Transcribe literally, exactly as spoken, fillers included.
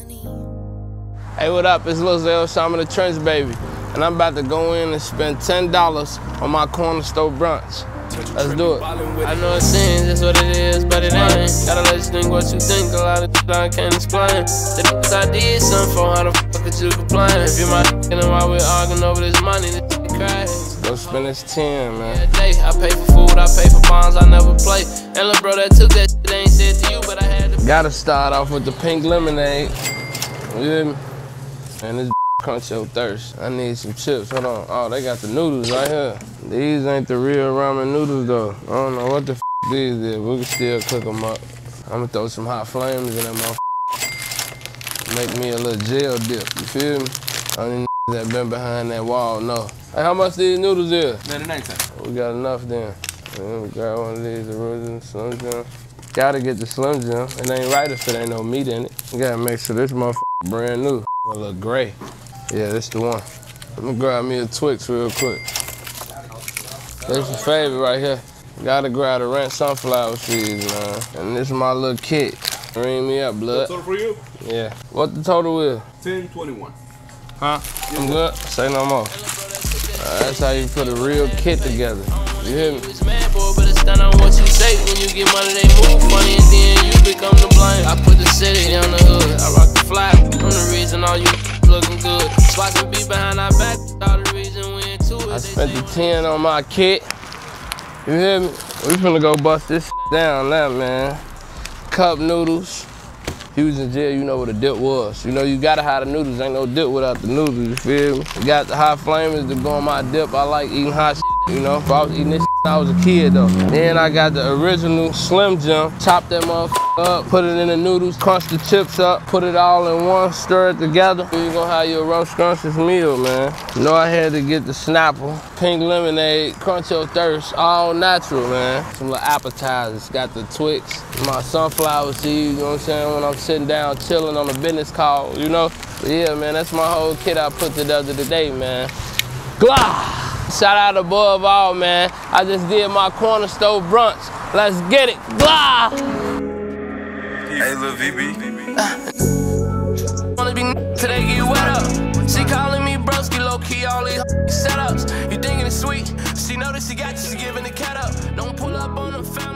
Hey, what up? It's Lil Zell, Shaman the Trench Baby. And I'm about to go in and spend ten dollars on my corner store brunch. Let's do it. I know it seems just what it is, but it ain't. Gotta let you think what you think, a lot of shit I can't explain. The I did something for, how the fuck could you complain? If you my and while we're arguing over this money, this shit crazy. Go spend this ten, man. I pay for food, I pay for bonds, I never play. And look, bro, that took that shit, they ain't said to you, but I had to. Gotta start off with the pink lemonade. You hear me? And this crunch your thirst. I need some chips. Hold on. Oh, they got the noodles right here. These ain't the real ramen noodles though. I don't know what the f these is. We can still cook them up. I'm gonna throw some hot flames in them motherfuckers. Make me a little gel dip. You feel me? Only that been behind that wall, no. Hey, how much these noodles is? ninety-nine cents. We got enough then. Let me grab one of these original Slim Jim. Gotta get the Slim Jim. It ain't right if it ain't no meat in it. You gotta make sure this motherfucker brand new. A little gray. Yeah, this the one. Let me grab me a Twix real quick. This your favorite right here. Gotta grab the ranch sunflower seeds, man. And this is my little kit. Ring me up, blood. Total for you? Yeah. What the total is? ten twenty-one. Huh? I'm good? Say no more. Uh, that's how you put a real kit together. You hear me? But it's done on what you say. When you get money, they move funny, and then you become the blame. I put the city on the hood. I rock the flag. I'm the reason all you looking good. Spots will be behind our back. All the reason we into it. I spent the ten on my kit. You hear me? We finna go bust this down now, man. Cup noodles. He was in jail, you know what a dip was. You know, you gotta have the noodles. Ain't no dip without the noodles, you feel me? You got the hot flamers to go on my dip. I like eating hot shit, you know? If I was eating this shit, I was a kid though. Then I got the original Slim Jim. Chop that motherfucker up, put it in the noodles, crunch the chips up, put it all in one, stir it together. You gonna have your roast scrumptious meal, man. You know I had to get the Snapple, pink lemonade, crunch your thirst, all natural, man. Some little appetizers. Got the Twix, my sunflower seeds, you know what I'm saying? When I'm sitting down chilling on a business call, you know? But yeah, man, that's my whole kit I put together today, man. Glah! Shout out above all, man. I just did my corner store brunch. Let's get it. Blah! Hey, Lil V B. Wanna be till they get wet up. She calling me broski, low key, all these setups. You thinking it's sweet? She know that she got you, she giving the cat up. Don't pull up on them family.